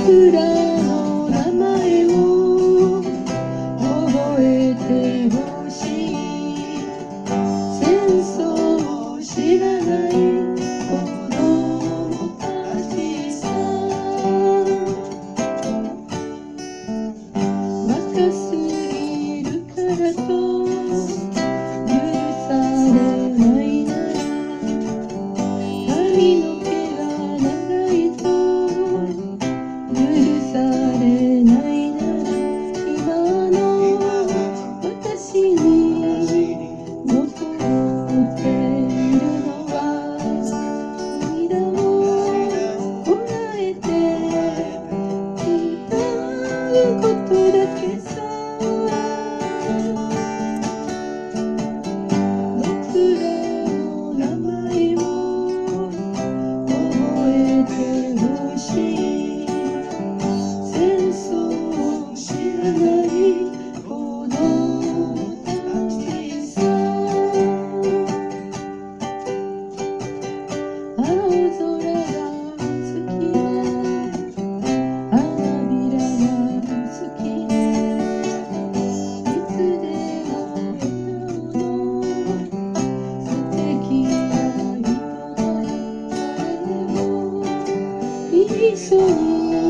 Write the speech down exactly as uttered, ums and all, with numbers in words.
僕らの名前を覚えてほしい。戦争を知らない子供たちさ。若すぎるからと許されないなら、髪の毛が長いと許されないなら、今の私に残っているのは涙をこらえて歌うことだけさ。僕らの名前を覚えてほしい。戦争を知らない子供たちさ。青空が好きね、花びらが好きね、いつでも笑顔の素敵な人だよ。誰も一緒に